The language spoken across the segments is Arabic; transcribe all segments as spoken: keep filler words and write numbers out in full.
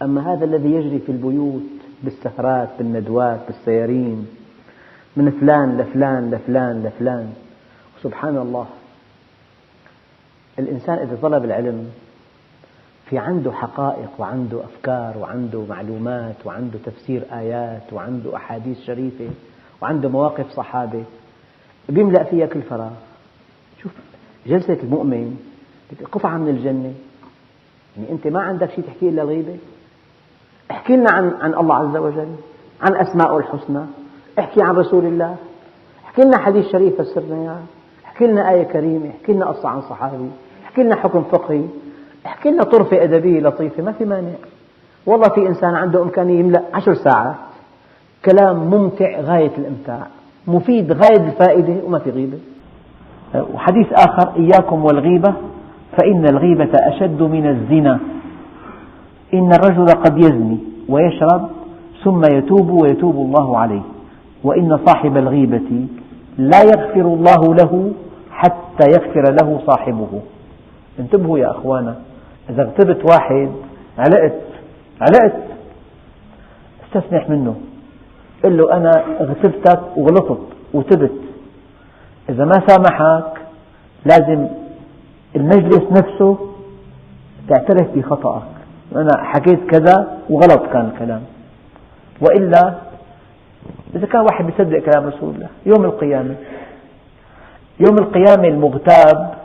أما هذا الذي يجري في البيوت بالسهرات بالندوات بالسيارين من فلان لفلان لفلان لفلان، سبحان الله. الإنسان إذا طلب العلم في عنده حقائق وعنده أفكار وعنده معلومات وعنده تفسير آيات وعنده أحاديث شريفة وعنده مواقف صحابة بيملأ فيها كل فراغ. شوف جلسة المؤمن قطعة من الجنة، يعني أنت ما عندك شيء تحكي إلا الغيبة. احكي لنا عن عن الله عز وجل، عن أسماءه الحسنى، احكي عن رسول الله، احكي لنا حديث شريف فسرنا إياه، احكي لنا آية كريمة، احكي لنا قصة عن صحابي، احكي لنا حكم فقهي، احكي لنا طرفة أدبية لطيفة، ما في مانع. والله في إنسان عنده إمكانية يملأ عشر ساعات كلام ممتع غاية الإمتاع، مفيد غاية الفائدة، وما في غيبة. وحديث آخر: إياكم والغيبة فإن الغيبة أشد من الزنا، إن الرجل قد يزني ويشرب ثم يتوب ويتوب الله عليه، وإن صاحب الغيبة لا يغفر الله له حتى يغفر له صاحبه. انتبهوا يا أخوانا، إذا اغتبت واحد علقت علقت استسمح منه، قل له أنا اغتبتك وغلطت وتبت. إذا ما سامحك لازم المجلس نفسه تعترف بخطأك، أنا حكيت كذا وغلط كان الكلام. وإلا إذا كان واحد يصدق كلام رسول الله يوم القيامة، يوم القيامة المغتاب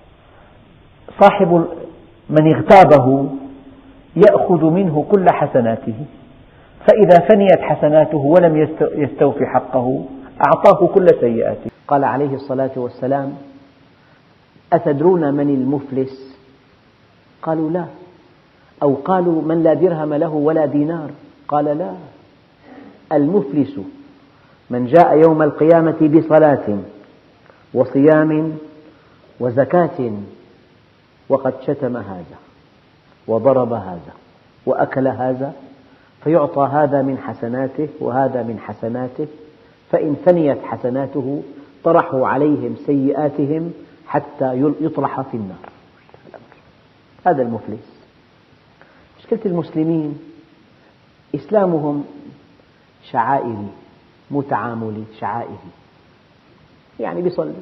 صاحب من اغتابه يأخذ منه كل حسناته، فإذا فنيت حسناته ولم يستوفي حقه أعطاه كل سيئاته. قال عليه الصلاة والسلام: أتدرون من المفلس؟ قالوا لا. أو قالوا: من لا درهم له ولا دينار؟ قال لا، المفلس من جاء يوم القيامة بصلاة وصيام وزكاة وقد شتم هذا وضرب هذا وأكل هذا، فيعطى هذا من حسناته وهذا من حسناته، فإن فنيت حسناته طرحوا عليهم سيئاتهم حتى يطرح في النار. هذا المفلس. مشكلة المسلمين إسلامهم شعائري مو تعاملي، شعائري، يعني بيصلوا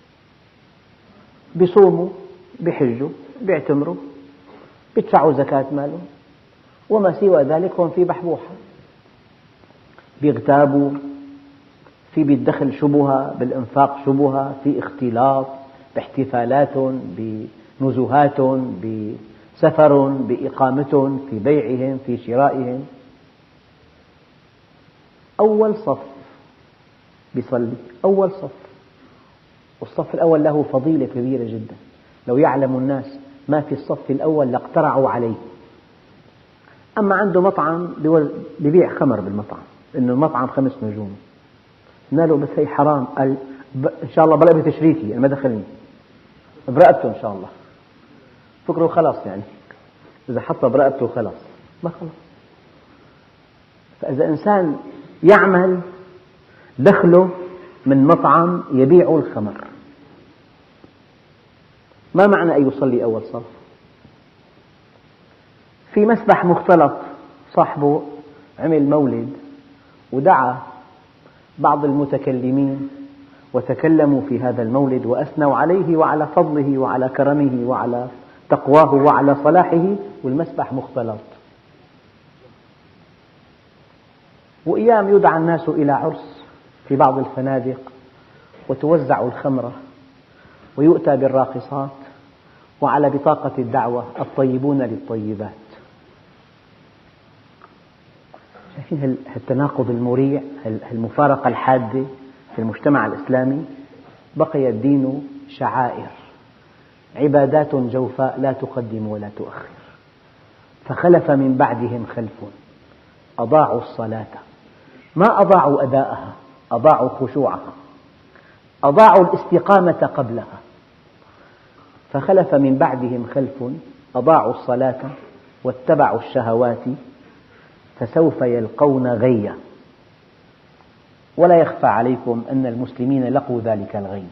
بيصوموا بيحجوا بيعتمروا بيدفعوا زكاة مالهم، وما سوى ذلك هم في بحبوحة، بيغتابوا، في بالدخل شبهة، بالإنفاق شبهة، في اختلاط، باحتفالات، بنزهات، بسفر، بإقامة، في بيعهم، في شرائهم. أول صف بيصلي، أول صف، والصف الأول له فضيلة كبيرة جدا، لو يعلم الناس ما في الصف الأول لاقترعوا عليه. أما عنده مطعم بيبيع خمر بالمطعم، إنه المطعم خمس نجوم، قلنا له بس هي حرام، قال إن شاء الله بلغ بتشريكي، أنا ما دخلني برقبته إن شاء الله. فكروا خلاص، يعني إذا حطها برقبته خلاص ما خلاص. فإذا إنسان يعمل دخله من مطعم يبيع الخمر، ما معنى أن يصلي أول صف؟ في مسبح مختلط صاحبه عمل مولد ودعا بعض المتكلمين وتكلموا في هذا المولد وأثنوا عليه وعلى فضله وعلى كرمه وعلى تقواه وعلى صلاحه، والمسبح مختلط. وأيام يدعى الناس إلى عرس في بعض الفنادق وتوزع الخمرة ويؤتى بالراقصات، وعلى بطاقة الدعوة: الطيبون للطيبات. شايفين هالتناقض المريع، هالمفارقة الحادة في المجتمع الإسلامي؟ بقي الدين شعائر، عبادات جوفاء لا تقدم ولا تؤخر. فخلف من بعدهم خلف أضاعوا الصلاة، ما أضاعوا أداءها، أضاعوا خشوعها، أضاعوا الاستقامة قبلها. فخلف من بعدهم خلف أضاعوا الصلاة واتبعوا الشهوات فسوف يلقون غيا. ولا يخفى عليكم أن المسلمين لقوا ذلك الغي.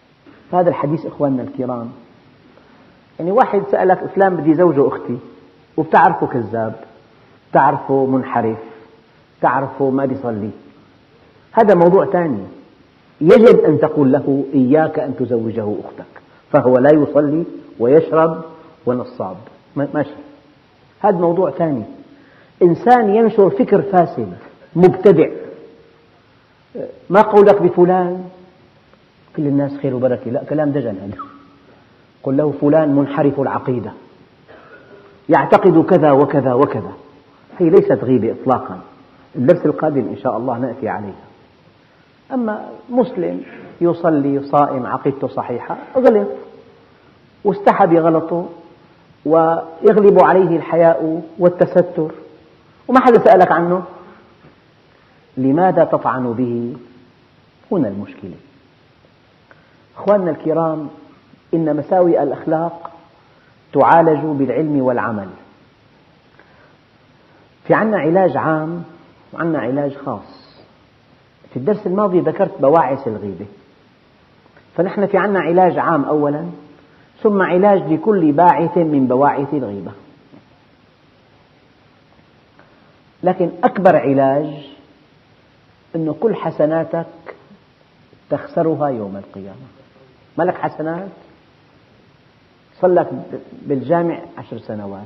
هذا الحديث إخواننا الكرام، يعني واحد سألك: فلان بدي زوجه أختي، وبتعرفه كذاب، بتعرفه منحرف، بتعرفه ما بيصلي، هذا موضوع ثاني. يجب أن تقول له إياك أن تزوجه أختك، فهو لا يصلي ويشرب ونصاب، ماشي، هذا موضوع ثاني. إنسان ينشر فكر فاسد مبتدع، ما قولك بفلان؟ كل الناس خير وبركة، لا، كلام دجل هذا. قل له فلان منحرف العقيدة، يعتقد كذا وكذا وكذا. هي ليست غيبة إطلاقا، الدرس القادم إن شاء الله نأتي عليها. أما مسلم يصلي صائم عقيدته صحيحة، غلط واستحى بغلطه ويغلب عليه الحياء والتستر وما حدا سألك عنه، لماذا تطعن به؟ هنا المشكلة. أخواننا الكرام، إن مساوئ الأخلاق تعالج بالعلم والعمل. في عنا علاج عام وعنا علاج خاص. في الدرس الماضي ذكرت بواعث الغيبة، فنحن في عنا علاج عام أولا، ثم علاج لكل باعث من بواعث الغيبة. لكن أكبر علاج أنه كل حسناتك تخسرها يوم القيامة. ما لك حسنات، صلك بالجامع عشر سنوات،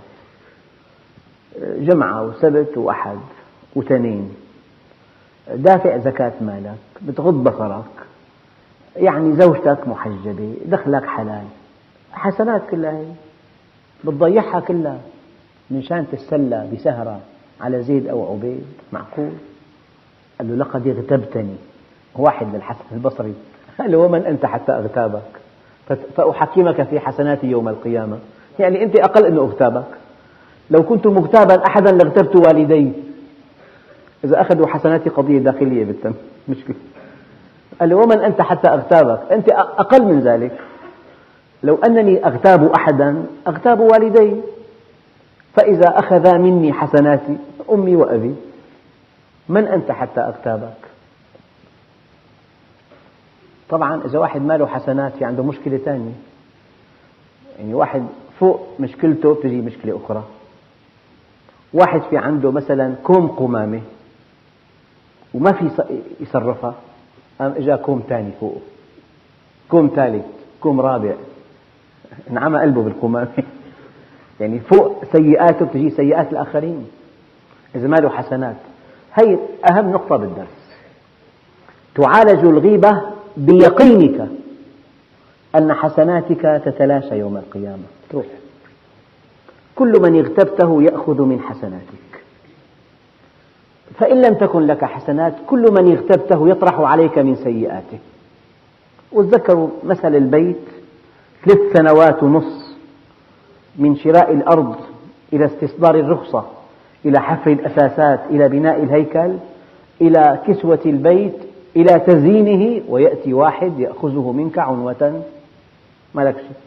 جمعة وسبت وأحد وتنين، دافع زكاة مالك، بتغض بصرك، يعني زوجتك محجبة، دخلك حلال، حسنات كلها هي بتضيعها كلها من شان تتسلى بسهرة على زيد أو عبيد؟ معقول؟ قال له لقد اغتبتني. واحد للحسن البصري قال له ومن أنت حتى أغتابك؟ فأحكمك في حسناتي يوم القيامة. يعني أنت أقل أنه اغتابك، لو كنت مغتابا أحدا لاغتبت والدي، إذا أخذوا حسناتي قضية داخلية بالتم مشكلة. قال له ومن أنت حتى أغتابك؟ أنت أقل من ذلك، لو أنني أغتاب أحدا أغتاب والدي، فإذا أخذ مني حسناتي أمي وأبي، من أنت حتى أغتابك؟ طبعا إذا واحد ما له حسنات في عنده مشكلة ثانية، يعني واحد فوق مشكلته تجي مشكلة أخرى. واحد في عنده مثلا كوم قمامة وما في يصرفها، قام إجا كوم ثاني فوقه، كوم ثالث، كوم رابع، انعمى قلبه بالقمامة. يعني فوق سيئاته بتجي سيئات الآخرين إذا ما له حسنات. هي أهم نقطة بالدرس. تعالج الغيبة بيقينك أن حسناتك تتلاشى يوم القيامة، تروح. كل من اغتبته يأخذ من حسناتك، فإن لم تكن لك حسنات كل من اغتبته يطرح عليك من سيئاته. وتذكروا مثل البيت، ثلاث سنوات ونصف من شراء الأرض إلى استصدار الرخصة إلى حفر الأساسات إلى بناء الهيكل إلى كسوة البيت إلى تزيينه، ويأتي واحد يأخذه منك عنوة، ما لك شيء.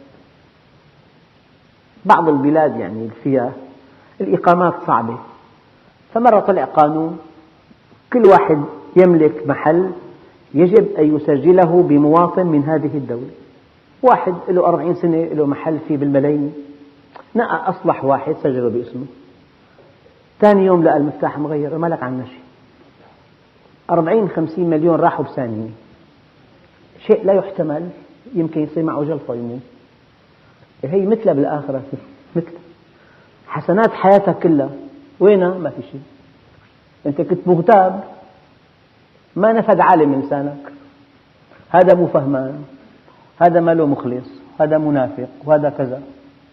بعض البلاد يعني فيها الإقامات صعبة، فمرة طلع قانون كل واحد يملك محل يجب أن يسجله بمواطن من هذه الدولة. واحد له أربعين سنة له محل فيه بالملايين، نقى أصلح واحد سجله باسمه، ثاني يوم لقى المفتاح مغير، ما لك عنه شيء. أربعين خمسين مليون راحوا بثانية، شيء لا يحتمل، يمكن يصير معه جلطة يموت. هي مثلها بالآخرة، مثل حسنات حياتك كلها وينها؟ ما في شيء. أنت كنت مغتاب، ما نفد عالم من لسانك، هذا مو فهمان، هذا ما له مخلص، هذا منافق، وهذا كذا.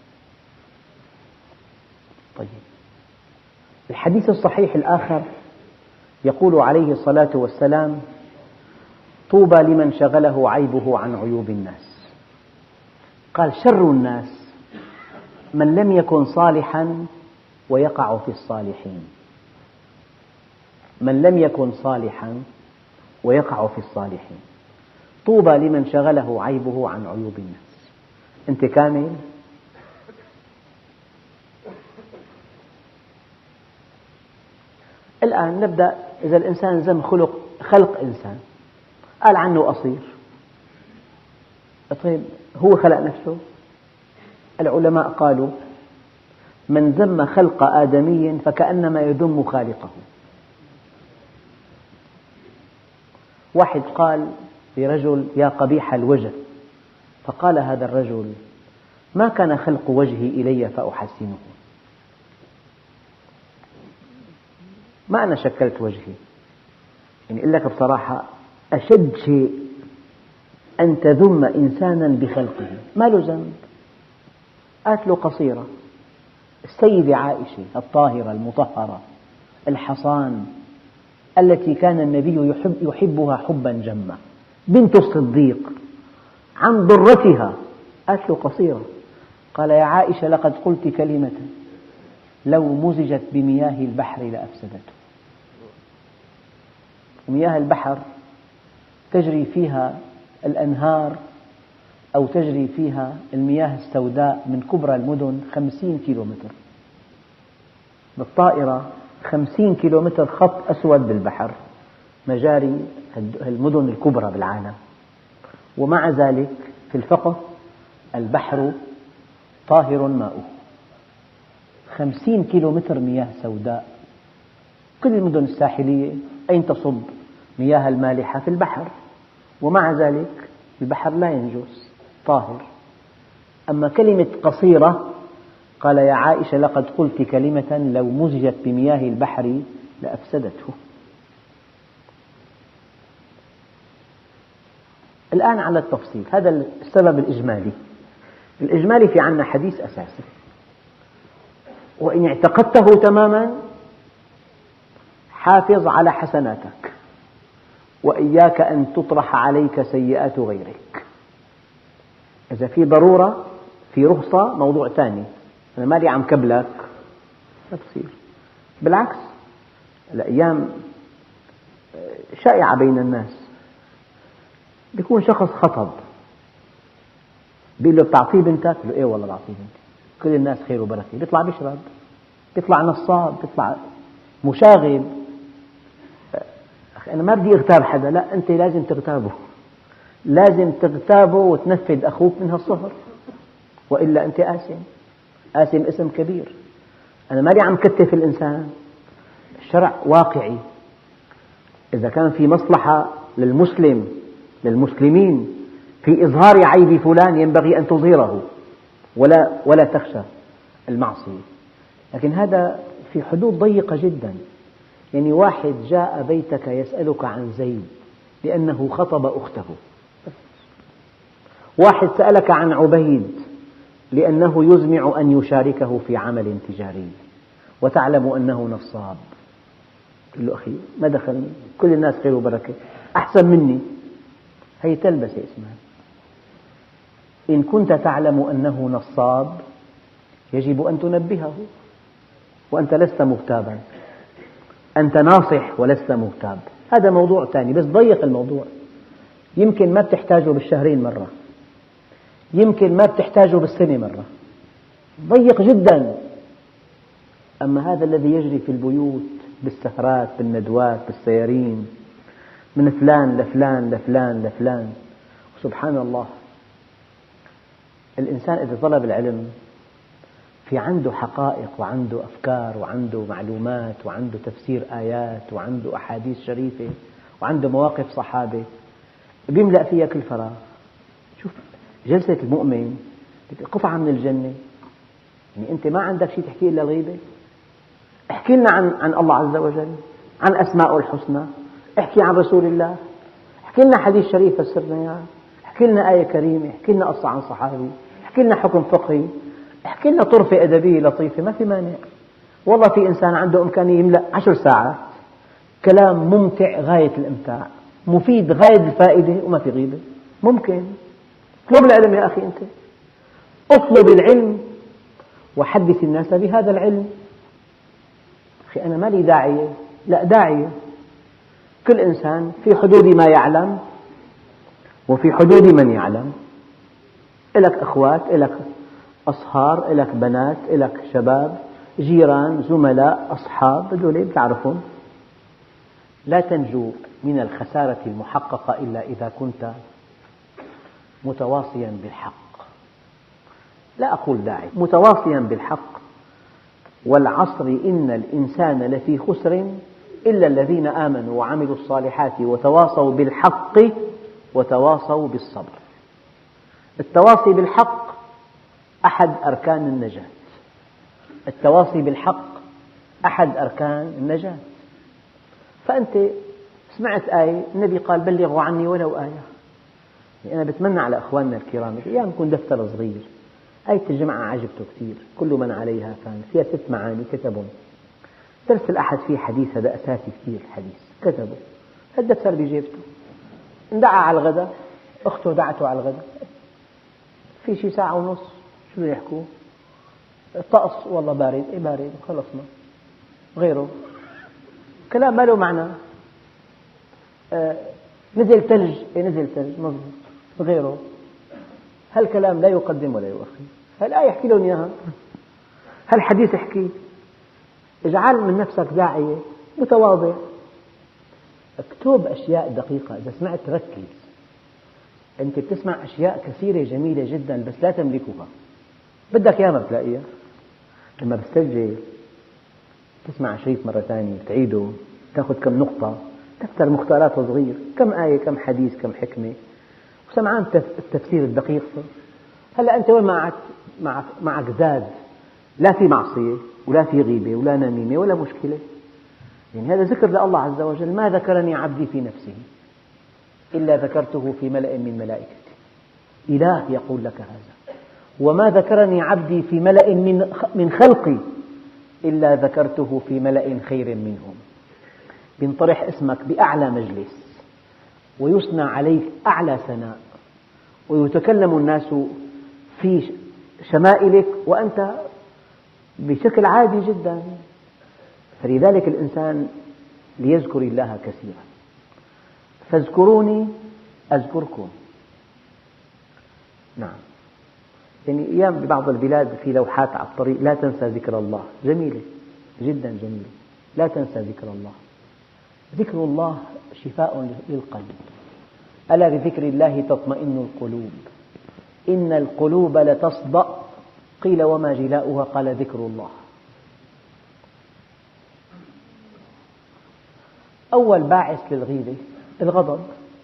طيب، الحديث الصحيح الآخر يقول عليه الصلاة والسلام: طوبى لمن شغله عيبه عن عيوب الناس. قال: شر الناس من لم يكن صالحا ويقع في الصالحين، من لم يكن صالحا ويقع في الصالحين. طوبى لمن شغله عيبه عن عيوب الناس. أنت كامل؟ الآن نبدأ. إذا الإنسان ذم خلق خلق إنسان، قال عنه قصير، طيب هو خلق نفسه؟ العلماء قالوا من ذم خلق آدمي فكأنما يذم خالقه. واحد قال لرجل: يا قبيح الوجه، فقال هذا الرجل: ما كان خلق وجهي إلي فأحسنه، ما أنا شكلت وجهي. يعني أقول لك بصراحة، أشد شيء أن تذم إنسانا بخلقه، ما له ذنب، قالت له قصيرة. السيدة عائشة الطاهرة المطهرة الحصان التي كان النبي يحب يحبها حبا جما، بنت الصديق، عن ضرتها، قالت له قصيرة. قال: يا عائشة لقد قلت كلمة لو مزجت بمياه البحر لأفسدته. ومياه البحر تجري فيها الأنهار أو تجري فيها المياه السوداء من كبرى المدن خمسين كيلومتر، بالطائرة خمسين كيلومتر خط أسود بالبحر، مجاري المدن الكبرى بالعالم. ومع ذلك في الفقه البحر طاهر ماؤه، خمسين كيلومتر مياه سوداء. كل المدن الساحلية أين تصب مياه المالحة؟ في البحر، ومع ذلك البحر لا ينجس، طاهر. أما كلمة قصيرة، قال: يا عائشة لقد قلت كلمة لو مزجت بمياه البحر لأفسدته. الآن على التفصيل، هذا السبب الإجمالي. الإجمالي في عنا حديث أساسي، وإن اعتقدته تماما حافظ على حسناتك، وإياك أن تطرح عليك سيئات غيرك. إذا في ضرورة، في رخصة، موضوع ثاني. أنا مالي عم كبلك، لا تصير. بالعكس، الأيام شائعة بين الناس، بيكون شخص خطب بيقول له: بتعطيه بنتك؟ بيقول له: إيه والله بعطيه بنتي، كل الناس خير وبركة. بيطلع بيشرب، بيطلع نصاب، بيطلع مشاغب. أخي أنا ما بدي أغتاب حدا، لا، أنت لازم تغتابه، لازم تغتابه وتنفذ أخوك من هالصهر، وإلا أنت آثم، آثم اسم كبير. أنا مالي عم كتف الإنسان، الشرع واقعي. إذا كان في مصلحة للمسلم للمسلمين في إظهار عيب فلان ينبغي أن تظهره، ولا ولا تخشى المعصية. لكن هذا في حدود ضيقة جدا. يعني واحد جاء بيتك يسألك عن زيد لأنه خطب أخته، واحد سألك عن عبيد لأنه يزمع أن يشاركه في عمل تجاري وتعلم أنه نصاب. قل له: أخي ما دخل، كل الناس خير وبركة، أحسن مني. هي تلبسة اسمها. إن كنت تعلم أنه نصاب يجب أن تنبهه، وأنت لست مغتابا، أنت ناصح ولست مغتاب. هذا موضوع ثاني، بس ضيق الموضوع. يمكن ما بتحتاجه بالشهرين مرة، يمكن ما بتحتاجه بالسنة مرة، ضيق جدا. أما هذا الذي يجري في البيوت بالسهرات بالندوات بالسيارين، من فلان لفلان لفلان لفلان، سبحان الله. الإنسان إذا طلب العلم في عنده حقائق وعنده أفكار وعنده معلومات وعنده تفسير آيات وعنده أحاديث شريفة وعنده مواقف صحابة، بيملأ فيها كل فراغ. شوف جلسة المؤمن قطعة من الجنة. يعني أنت ما عندك شيء تحكي إلا الغيبة. احكي لنا عن عن الله عز وجل، عن أسماءه الحسنى، احكي عن رسول الله، احكي لنا حديث شريف فسرنا إياه، احكي لنا آية كريمة، احكي لنا قصة عن صحابي، احكي لنا حكم فقهي، احكي لنا طرفة أدبية لطيفة، ما في مانع. والله في إنسان عنده إمكانية يملأ عشر ساعات كلام ممتع غاية الإمتاع، مفيد غاية الفائدة، وما في غيبة. ممكن. اطلب العلم يا أخي، أنت اطلب العلم وحدث الناس بهذا العلم. أخي أنا ما لي داعية، لا داعية. كل إنسان في حدود ما يعلم وفي حدود من يعلم. إلك أخوات، إلك أصهار، إلك بنات، إلك شباب، جيران، زملاء، أصحاب، هذول بتعرفهم. لا تنجو من الخسارة المحققة إلا إذا كنت متواصيا بالحق. لا أقول داعي، متواصيا بالحق. والعصر إن الإنسان لفي خسر إلا الذين آمنوا وعملوا الصالحات وتواصوا بالحق وتواصوا بالصبر. التواصي بالحق أحد أركان النجاة، التواصي بالحق أحد أركان النجاة. فأنت سمعت آية النبي قال بلغوا عني ولو آية. أنا بتمنى على أخواننا الكرام أيام يكون دفتر صغير، آية الجمعة عجبته كثير، كل من عليها فان، فيها ست معاني كتبهم. درس الأحد فيه حديث، هذا أساسي كثير حديث كتبه، الدفتر بجيبته. اندعى على الغداء، أخته دعته على الغداء، في شي ساعة ونص، شو يحكوا؟ الطقس والله بارد، إيه بارد، خلصنا. غيره كلام ما له معنى. آه نزل ثلج، إيه نزل ثلج، مضبوط. غيره هالكلام لا يقدم ولا يؤخر، هالآية احكي لهم إياها، هالحديث احكي. اجعل من نفسك داعية متواضع، اكتب أشياء دقيقة. إذا سمعت ركز. أنت بتسمع أشياء كثيرة جميلة جدا بس لا تملكها، بدك إياها ما بتلاقيها. لما بتسجل تسمع شريط مرة ثانية، تعيده، تأخذ كم نقطة، دفتر مختارات صغير، كم آية، كم حديث، كم حكمة، وسمعان التفسير الدقيق. هلأ أنت وين ما قعدت معك, معك زاد، لا في معصية ولا في غيبة ولا نميمة ولا مشكلة، يعني هذا ذكر لله عز وجل. ما ذكرني عبدي في نفسه إلا ذكرته في ملأ من ملائكتي. إله يقول لك هذا. وما ذكرني عبدي في ملأ من من خلقي إلا ذكرته في ملأ خير منهم. بينطرح اسمك بأعلى مجلس ويثنى عليك أعلى ثناء ويتكلم الناس في شمائلك وأنت بشكل عادي جدا. فلذلك الإنسان ليذكر الله كثيرا. فاذكروني أذكركم. نعم، يعني أيام ببعض البلاد في لوحات على الطريق لا تنسى ذكر الله، جميلة جدا جميلة، لا تنسى ذكر الله. ذكر الله شفاء للقلب. ألا بذكر الله تطمئن القلوب، إن القلوب لتصدأ. قيل وما جلاؤها؟ قال ذكر الله. أول باعث للغيبة الغضب.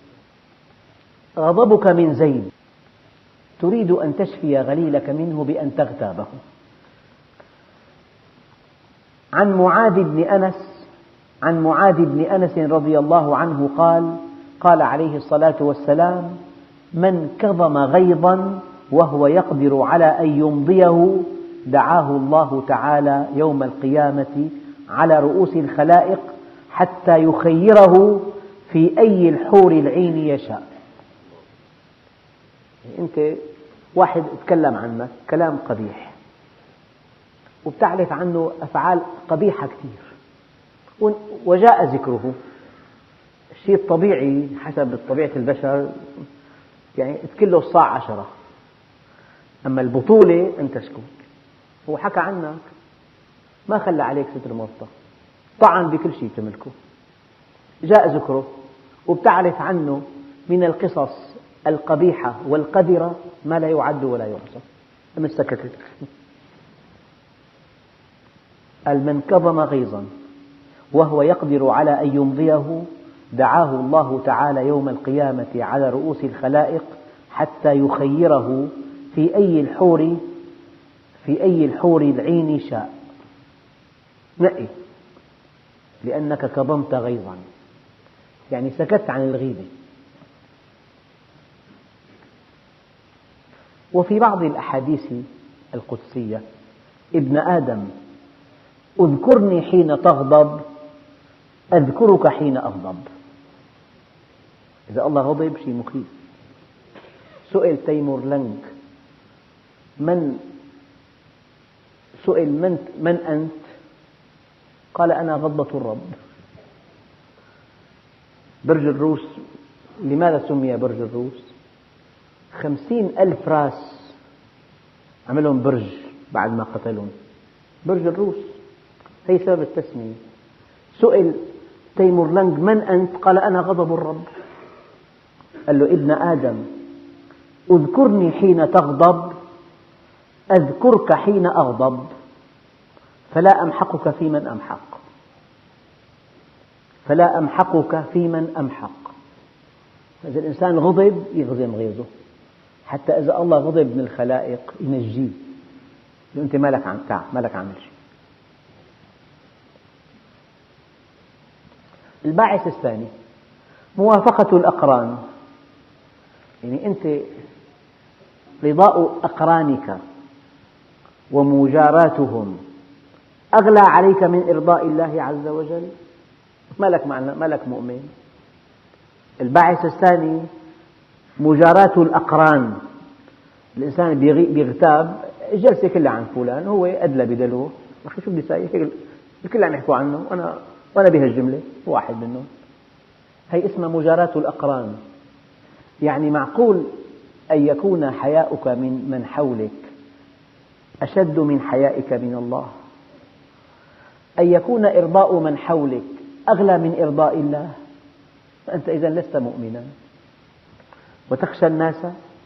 غضبك من زيد، تريد أن تشفي غليلك منه بأن تغتابه. عن معاذ بن أنس عن معاذ بن أنس رضي الله عنه قال: قال عليه الصلاة والسلام: من كظم غيظا وهو يقدر على أن يمضيه دعاه الله تعالى يوم القيامة على رؤوس الخلائق حتى يخيره في أي الحور العين يشاء. أنت واحد تكلم عنك كلام قبيح وبتعرف عنه أفعال قبيحة كثير وجاء ذكره، الشيء الطبيعي حسب طبيعة البشر يعني تكله الصاع عشرة، أما البطولة أن تسكت. هو حكى عنك، ما خلى عليك ستر مرطة، طعن بكل شيء تملكه، جاء ذكره وبتعرف عنه من القصص القبيحة والقذرة ما لا يعد ولا يحصى، أما سكتت. قال: من كظم غيظا وهو يقدر على أن يمضيه دعاه الله تعالى يوم القيامة على رؤوس الخلائق حتى يخيره في أي الحور في أي الحور العين شاء. نقي، لأنك كظمت غيظا، يعني سكت عن الغيبة. وفي بعض الأحاديث القدسية: ابن آدم اذكرني حين تغضب أذكرك حين أغضب. إذا الله غضب شيء مخيف. سئل تيمور لنك من سئل من, من أنت؟ قال: أنا غضبة الرب. برج الروس لماذا سمي برج الروس؟ خمسين ألف راس عملهم برج بعد ما قتلهم، برج الروس، هي سبب التسمية. سئل تيمور لنك من أنت؟ قال: أنا غضب الرب. قال له: ابن آدم اذكرني حين تغضب أذكرك حين أغضب. فلا أمحقك في من أمحق فلا أمحقك في من أمحق. إذا الإنسان غضب يغزم غيظه، حتى إذا الله غضب من الخلائق ينجيه، أنت ما لك عم تعب، ما لك عمل شيء. الباعث الثاني موافقة الأقران، يعني أنت رضاء أقرانك ومجاراتهم أغلى عليك من إرضاء الله عز وجل، ما لك معنى، ما لك مؤمن. الباعث الثاني مجاراة الأقران، الإنسان بيغتاب الجلسة كلها عن فلان، هو أدلى بدلوه، أخي شو بدي ساوي، الكل عم يحكوا عنه وأنا وأنا بهالجملة واحد منهم. هي اسمها مجاراة الأقران. يعني معقول أن يكون حياؤك من من حولك أشد من حيائك من الله؟ أن يكون إرضاء من حولك أغلى من إرضاء الله؟ فأنت إذا لست مؤمنا. وتخشى الناس.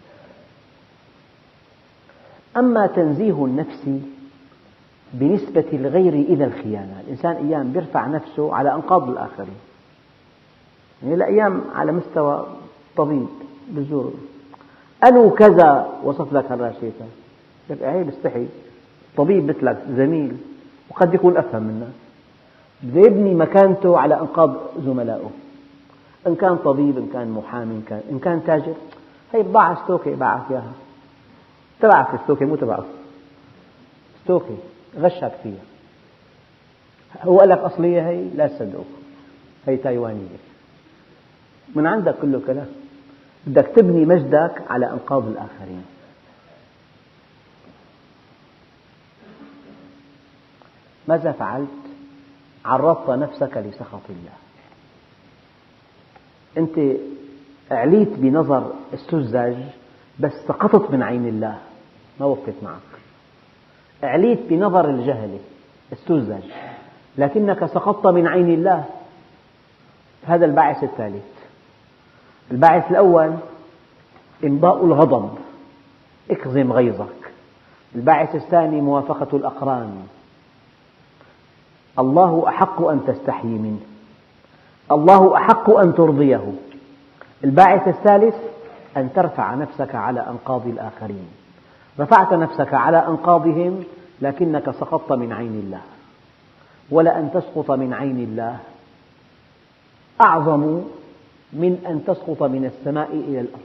أما تنزيه النفس بنسبة الغير إلى الخيانة، الإنسان أيام يرفع نفسه على أنقاض الآخرين، يعني الأيام على مستوى طبيب بالزور أنو كذا وصف لك هالراشيتا، لك عيب استحي، طبيب مثلك زميل وقد يكون أفهم منك، بده يبني مكانته على أنقاض زملائه، إن كان طبيب، إن كان محامي، إن كان, إن كان تاجر. هي بضاعة ستوكي باعك إياها، تبعك ستوكي مو تبعه، ستوكي غشك فيها، هو قال لك أصلية هي، لا تصدقه، هي تايوانية، من عندك كله كلام، بدك تبني مجدك على أنقاض الآخرين. ماذا فعلت؟ عرضت نفسك لسخط الله. أنت أعليت بنظر السذج بس سقطت من عين الله، ما وقفت معك. أعليت بنظر الجهل السذج لكنك سقطت من عين الله. هذا الباعث الثالث. الباعث الأول إمضاء الغضب، اكظم غيظك. الباعث الثاني موافقة الأقران، الله أحق أن تستحيي منه، الله أحق أن ترضيه. الباعث الثالث أن ترفع نفسك على أنقاض الآخرين، رفعت نفسك على أنقاضهم لكنك سقطت من عين الله. ولأن تسقط من عين الله أعظم من أن تسقط من السماء إلى الأرض.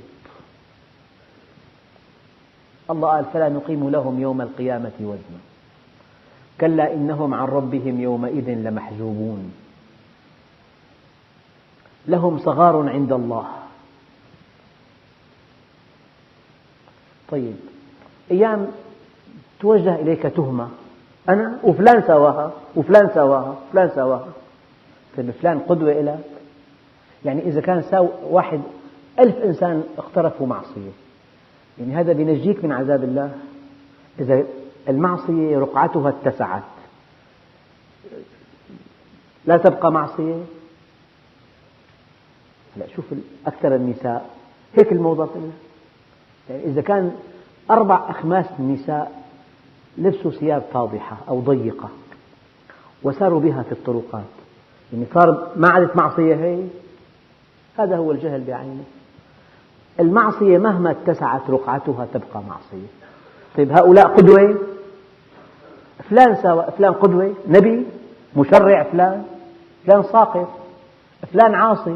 الله قال فلا نقيم لهم يوم القيامة وزنا كلا إنهم عن ربهم يومئذ لمحجوبون لهم صغار عند الله. طيب أيام توجه إليك تهمة، أنا وفلان سواها وفلان سواها وفلان سواها، طيب فلان قدوة لك؟ يعني إذا كان ساو واحد ألف إنسان اقترفوا معصية، يعني هذا بينجيك من عذاب الله؟ إذا المعصية رقعتها اتسعت لا تبقى معصية. لا، شوف أكثر النساء هيك الموضة كلها، يعني إذا كان أربع أخماس النساء لبسوا ثياب فاضحة أو ضيقة وساروا بها في الطرقات، يعني صار ما عادت معصية هي، هذا هو الجهل بعينه. المعصية مهما اتسعت رقعتها تبقى معصية. طيب هؤلاء قدوة؟ فلان سوا فلان قدوة، نبي، مشرع، فلان فلان ساقط، فلان عاصي.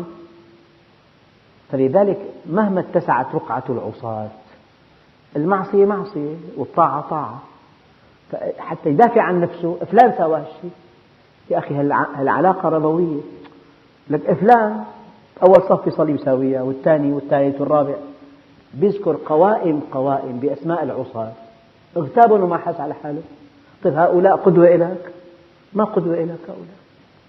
فلذلك مهما اتسعت رقعة العصاة المعصية معصية والطاعة طاعة. حتى يدافع عن نفسه فلان سوى هالشيء، يا أخي هالعلاقة ربوية، لك فلان أول صف يصلي يساويها والثاني والثالث والرابع، بيذكر قوائم قوائم بأسماء العصاة، اغتابهم وما حس على حاله. طيب هؤلاء قدوة لك؟ ما قدوة لك هؤلاء.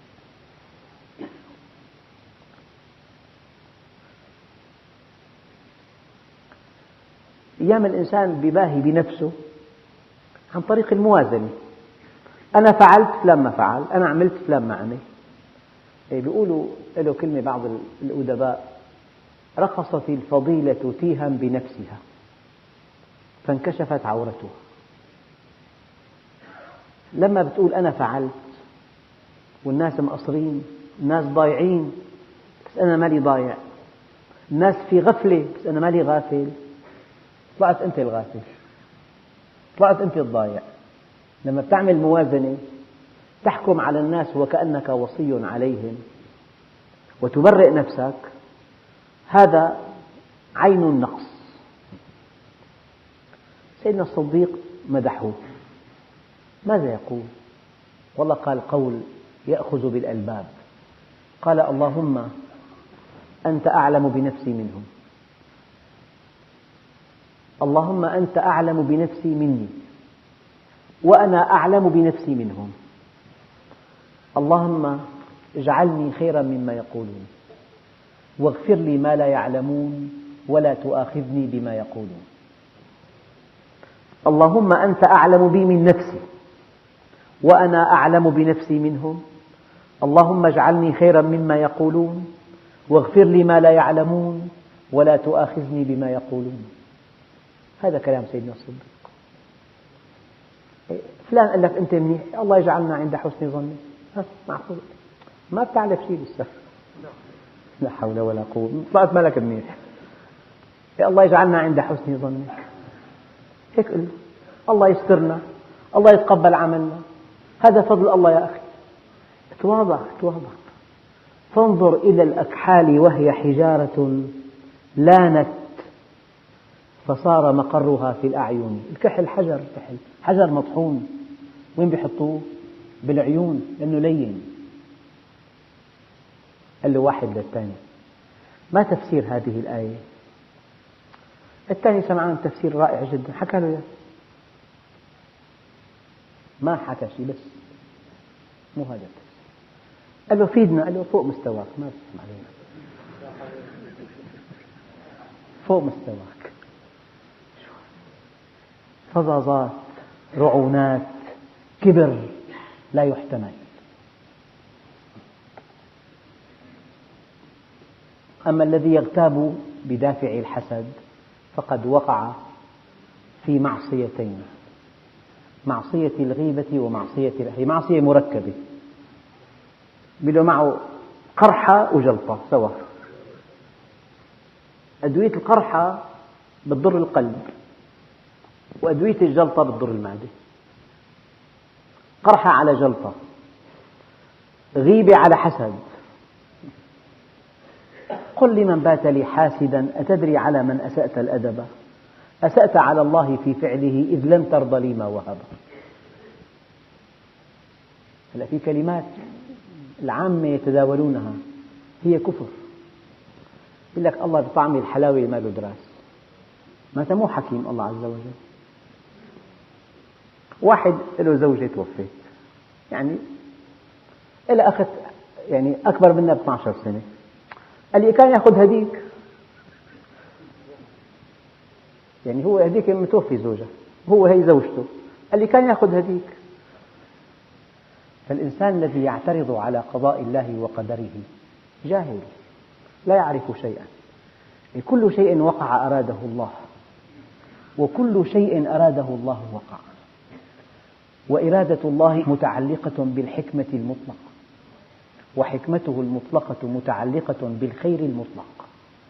أيام الإنسان بباهي بنفسه عن طريق الموازنة، أنا فعلت فلان ما فعل، أنا عملت فلان ما عمل. بيقولوا له كلمة بعض الأدباء: رقصت الفضيلة تيها بنفسها فانكشفت عورتها. لما بتقول أنا فعلت والناس مقصرين، الناس ضايعين، بس أنا مالي ضايع، الناس في غفلة بس أنا مالي غافل، طلعت أنت الغافل، طلعت أنت الضايع. لما بتعمل موازنة تحكم على الناس وكأنك وصي عليهم وتبرئ نفسك، هذا عين النقص. سيدنا الصديق مدحوه، ماذا يقول؟ والله قال قول يأخذ بالألباب، قال اللهم أنت أعلم بنفسي منهم، اللهم أنت أعلم بنفسي مني وأنا أعلم بنفسي منهم، اللهم اجعلني خيرا مما يقولون واغفر لي ما لا يعلمون ولا تؤاخذني بما يقولون. اللهم أنت أعلم بي من نفسي وأنا أعلم بنفسي منهم، اللهم اجعلني خيرا مما يقولون واغفر لي ما لا يعلمون ولا تؤاخذني بما يقولون. هذا كلام سيدنا الصديق. فلان قال لك أنت منيح، الله يجعلنا عند حسن ظنك. معقول ما بتعرف شيء لسه، لا حول ولا قوة، طلعت مالك منيح، يا الله يجعلنا عند حسن ظنك. هيك قل الله يسترنا، الله يتقبل عملنا، هذا فضل الله يا أخي. تواضع تواضع. فانظر إلى الأكحال وهي حجارة لانت فصار مقرها في الأعين. الكحل حجر، كحل حجر مطحون، وين بيحطوه؟ بالعيون لأنه لين. قال له واحد للثاني ما تفسير هذه الآية؟ الثاني سمعان تفسير رائع جدا، حكى له إياه، ما حكى شيء بس مو هذا التفسير. قال له فيدنا، قال له فوق مستواك، ما بتسمع علينا، فوق مستواك. فظاظات، رعونات، كبر لا يحتمل. أما الذي يغتاب بدافع الحسد فقد وقع في معصيتين، معصية الغيبة ومعصية هي معصية مركبة، بله معه قرحة وجلطة سوا. أدوية القرحة بتضر القلب وأدوية الجلطة بتضر المعدة. قرحة على جلطة، غيبة على حسد. قل لمن بات لي حاسدا أتدري على من أسأت الأدب، أسأت على الله في فعله إذ لم ترض لي ما وهب. هلا في كلمات العامة يتداولونها هي كفر. يقول لك الله بطعم الحلاوة ما له دراس، ما أنت مو حكيم الله عز وجل. واحد له زوجة توفت، يعني إلى أخت يعني أكبر منا ب اثني عشر سنة، قال لي كان يأخذ هديك، يعني هو هديك متوفي زوجة، هو هي زوجته، قال لي كان يأخذ هديك. فالإنسان الذي يعترض على قضاء الله وقدره جاهل لا يعرف شيئا. كل شيء وقع أراده الله، وكل شيء أراده الله وقع، وإرادة الله متعلقة بالحكمة المطلقة، وحكمته المطلقة متعلقة بالخير المطلق.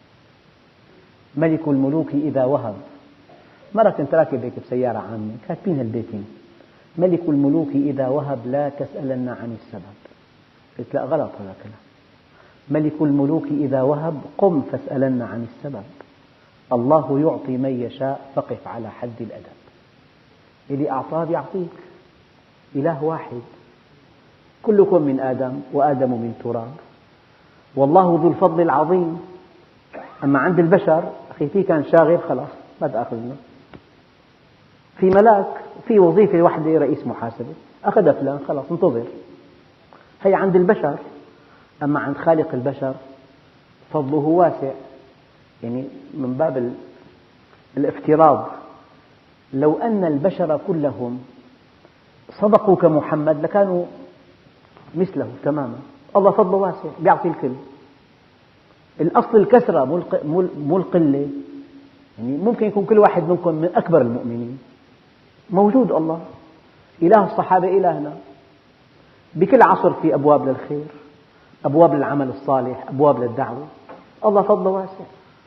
ملك الملوك إذا وهب، مرة كنت راكب هيك بسيارة عامة كاتبين هالبيتين، ملك الملوك إذا وهب لا تسألن عن السبب. قلت لا غلط هذا كلام. ملك الملوك إذا وهب قم فاسألن عن السبب. الله يعطي من يشاء فقف على حد الأدب. اللي أعطاه بيعطيك، إله واحد، كلكم من آدم وآدم من تراب، والله ذو الفضل العظيم. أما عند البشر أخي في كان شاغل خلاص ما تأخذ منه، في ملاك في وظيفة واحدة رئيس محاسبة أخذ فلان خلاص انتظر، هي عند البشر. أما عند خالق البشر فضله واسع، يعني من باب الافتراض لو أن البشر كلهم صدقوا كمحمد لكانوا مثله تماما. الله فضله واسع بيعطي الكل. الأصل الكثرة مو القلة، يعني ممكن يكون كل واحد منكم من أكبر المؤمنين، موجود الله إله الصحابة إلهنا. بكل عصر في أبواب للخير، أبواب للعمل الصالح، أبواب للدعوة. الله فضله واسع.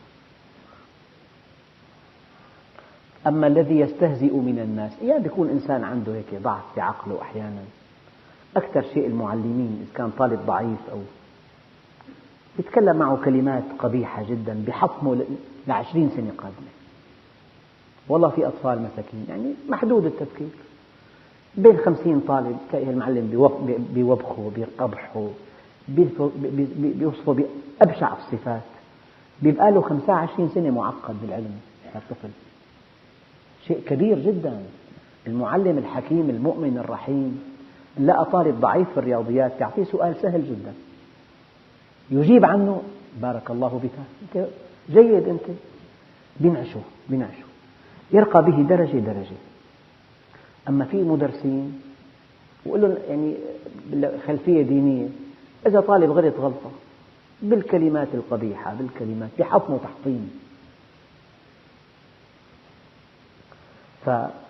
أما الذي يستهزئ من الناس، يعني يكون إنسان عنده هيك ضعف في عقله أحيانا. أكثر شيء المعلمين، إذا كان طالب ضعيف أو يتكلم معه كلمات قبيحة جدا بحطمه لعشرين سنة قادمة. والله في أطفال مساكين يعني محدود التفكير، بين خمسين طالب تلاقي المعلم بيوبخه بيقبحه بيوصفه بأبشع الصفات، بيبقى له خمسة وعشرين سنة معقد بالعلم. الطفل شيء كبير جدا. المعلم الحكيم المؤمن الرحيم لقى طالب ضعيف في الرياضيات يعطيه سؤال سهل جدا يجيب عنه، بارك الله بك، أنت جيد، أنت بينعشه بينعشه يرقى به درجة درجة. أما في مدرسين وقول له يعني خلفية دينية، إذا طالب غلط غلطة بالكلمات القبيحة بالكلمات بحطمه تحطيم. ف...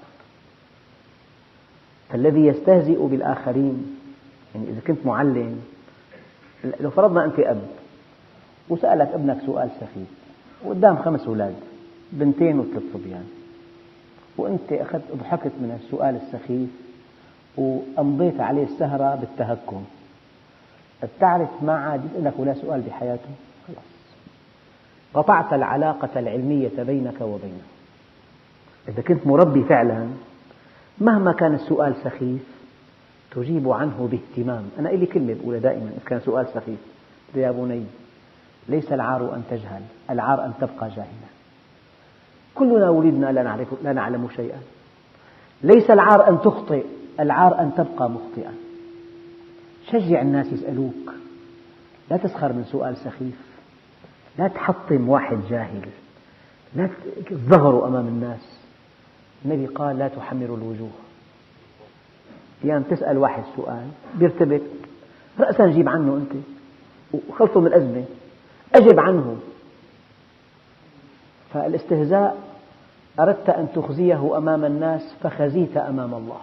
فالذي يستهزئ بالآخرين، يعني إذا كنت معلم، لو فرضنا أنت أب وسألك ابنك سؤال سخيف وقدام خمس أولاد بنتين وثلاث صبيان، وأنت أخذت ضحكت من السؤال السخيف وأمضيت عليه السهرة بالتهكم، بتعرف ما عاد يسألك ولا سؤال بحياته، خلاص قطعت العلاقة العلمية بينك وبينه. إذا كنت مربي فعلا مهما كان السؤال سخيف تجيب عنه باهتمام. أنا إلي كلمة بقولها دائما إذا كان سؤال سخيف: يا بني، ليس العار أن تجهل، العار أن تبقى جاهلا. كلنا ولدنا لا نعرف لا نعلم شيئا. ليس العار أن تخطئ، العار أن تبقى مخطئا. شجع الناس يسألوك، لا تسخر من سؤال سخيف، لا تحطم واحد جاهل، لا تظهروا أمام الناس. النبي قال: لا تحمروا الوجوه. يعني تسأل واحد سؤال بيرتبك، رأسا جيب عنه أنت وخلصوا من الأزمة، أجب عنه. فالاستهزاء أردت أن تخزيه أمام الناس فخزيت أمام الله.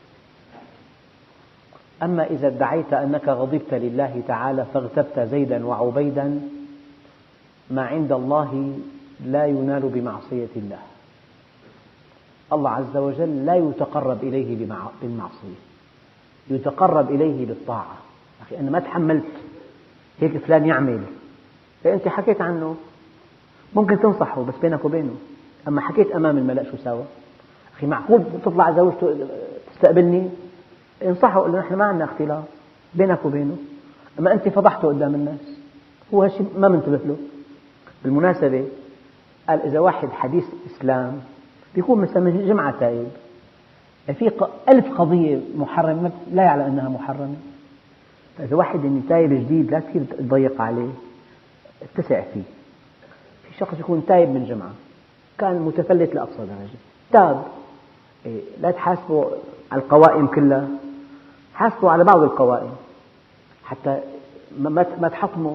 أما إذا ادعيت أنك غضبت لله تعالى فاغتبت زيدا وعبيدا، ما عند الله لا ينال بمعصية الله. الله عز وجل لا يتقرب إليه بالمعصية، يتقرب إليه بالطاعة. أخي أنا ما تحملت هيك فلان يعمل، فأنت حكيت عنه ممكن تنصحه بس بينك وبينه. أما حكيت أمام الملأ شو سوى؟ أخي معقول تطلع زوجته تستقبلني؟ انصحه، قل له نحن ما عندنا اختلاط بينك وبينه. أما أنت فضحته قدام الناس، هو هالشيء ما منتبه له. بالمناسبة قال إذا واحد حديث إسلام بيكون مثلا من جمعة تايب، في ألف قضية محرمة لا يعلم أنها محرمة. فإذا واحد إني تايب جديد لا كثير تضيق عليه، اتسع فيه. في شخص يكون تايب من جمعة كان متفلت لأقصى درجة، تاب، لا تحاسبه على القوائم كلها، حاسبه على بعض القوائم حتى ما تحطمه.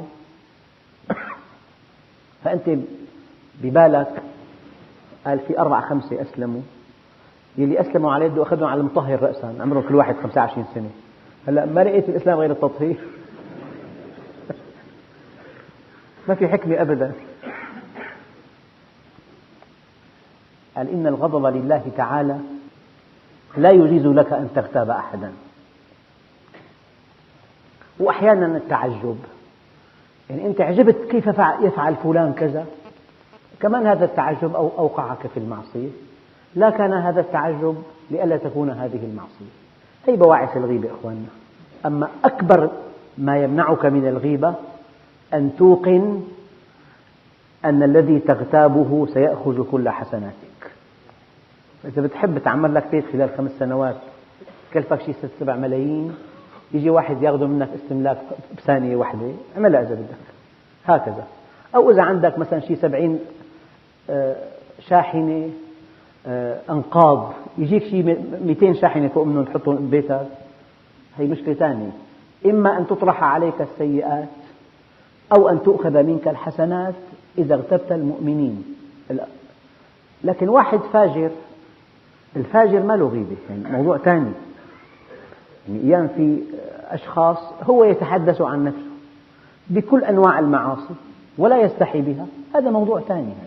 فأنت ببالك قال في أربعة خمسة أسلموا، يلي أسلموا على يده أخذهم على المطهر رأسا، عمرهم كل واحد خمسة وعشرين سنة. هلأ ما لقيت الإسلام غير التطهير. ما في حكمة أبدا. قال إن الغضب لله تعالى لا يجيز لك أن تغتاب أحدا. وأحيانا التعجب، يعني أنت عجبت كيف يفعل فلان كذا، كمان هذا التعجب أوقعك في المعصية. لا كان هذا التعجب لئلا تكون هذه المعصية. هي بواعث الغيبة إخواننا. أما أكبر ما يمنعك من الغيبة أن توقن أن الذي تغتابه سيأخذ كل حسناتك. إذا بتحب تعمل لك بيت خلال خمس سنوات كلفك شيء ست سبع ملايين، يجي واحد يأخذ منك استملاك بثانية واحدة، اعملها إذا بدك هكذا. أو إذا عندك مثلا شيء سبعين شاحنة أنقاض، يجيك شيء مئتين شاحنة فوق منهم تحطهم ببيتك، هي مشكلة ثانية. إما أن تطرح عليك السيئات أو أن تؤخذ منك الحسنات إذا اغتبت المؤمنين. لكن واحد فاجر، الفاجر ما له غيبة، يعني موضوع ثاني. يعني أيام في أشخاص هو يتحدث عن نفسه بكل أنواع المعاصي ولا يستحي بها، هذا موضوع ثاني.